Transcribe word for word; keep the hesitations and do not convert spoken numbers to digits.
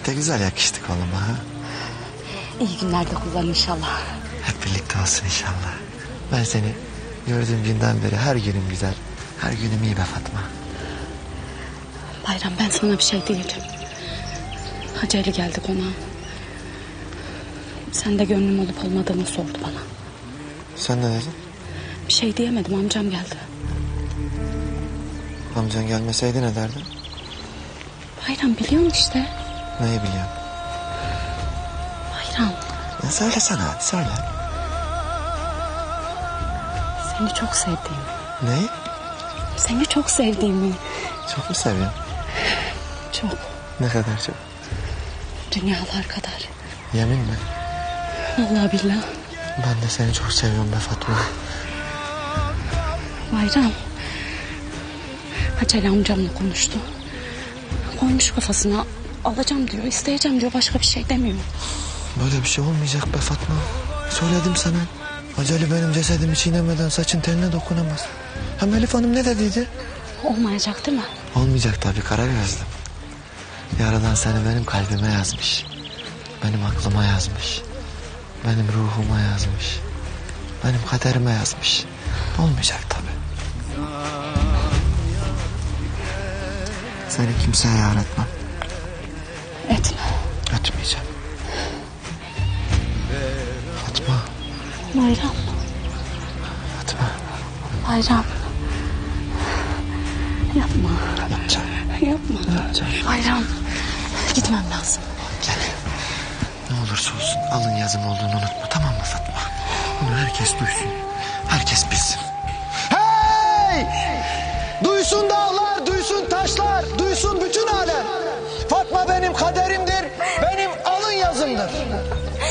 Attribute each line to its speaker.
Speaker 1: Pek de güzel yakıştık oğlum ha.
Speaker 2: İyi günlerde kullan inşallah.
Speaker 1: Hep birlikte olsun inşallah. Ben seni gördüğüm günden beri her günüm güzel. Her günüm iyi be Fatma.
Speaker 2: Bayram, ben sana bir şey değildim. Hacı Ali geldi konağa. Sen de gönlüm olup olmadığını sordu bana.
Speaker 1: Sen ne dedin?
Speaker 2: Bir şey diyemedim, amcam geldi.
Speaker 1: Amcan gelmeseydi ne derdin?
Speaker 2: Bayram, biliyorsun işte.
Speaker 1: Neyi biliyorsun?
Speaker 2: Bayram,
Speaker 1: Ya söylesene hadi söyle.
Speaker 2: seni çok sevdiğimi.
Speaker 1: Neyi?
Speaker 2: Seni çok sevdiğimi.
Speaker 1: Çok mu seviyorsun?
Speaker 2: Çok.
Speaker 1: Ne kadar çok?
Speaker 2: Dünyalar kadar.
Speaker 1: Yemin mi?
Speaker 2: Vallahi billahi.
Speaker 1: Ben de seni çok seviyorum be Fatma.
Speaker 2: Bayram. Hacı Ali amcamla konuştu. Koymuş kafasına, alacağım diyor, isteyeceğim diyor, başka bir şey demiyor.
Speaker 1: Böyle bir şey olmayacak be Fatma. Söyledim sana. Hacı Ali benim cesedimi çiğnemeden saçın teline dokunamaz. Hem Elif Hanım ne dediydi?
Speaker 2: Olmayacak değil mi?
Speaker 1: Olmayacak tabii, karar yazdım. Yaradan seni benim kalbime yazmış. Benim aklıma yazmış. Benim ruhuma yazmış. Benim kaderime yazmış. Olmayacak tabii. Seni kimseye yar etmem.
Speaker 2: Etme.
Speaker 1: Etmeyeceğim. Fatma.
Speaker 2: Bayram.
Speaker 1: Fatma.
Speaker 2: Bayram. Yapma.
Speaker 1: Yapacağım.
Speaker 2: Yapma.
Speaker 1: Yapacağım.
Speaker 2: Bayram. Gitmem lazım.
Speaker 1: Gel. Ne olursa olsun alın yazım olduğunu unutma, tamam mı Fatma? Bunu herkes duysun. Herkes bilsin.
Speaker 3: Hey! Duysun dağlar, duysun taşlar, duysun bütün alem. Fatma benim kaderimdir, benim alın yazımdır.